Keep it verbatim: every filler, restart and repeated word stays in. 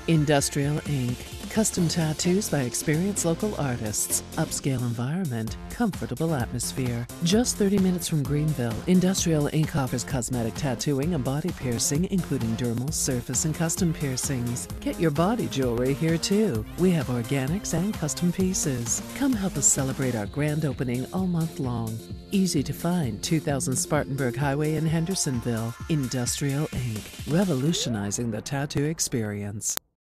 Industrial Incorporated. Custom tattoos by experienced local artists. Upscale environment. Comfortable atmosphere. Just thirty minutes from Greenville, Industrial Incorporated offers cosmetic tattooing and body piercing, including dermal, surface, and custom piercings. Get your body jewelry here too. We have organics and custom pieces. Come help us celebrate our grand opening all month long. Easy to find, two thousand Spartanburg Highway in Hendersonville. Industrial Incorporated. Revolutionizing the tattoo experience.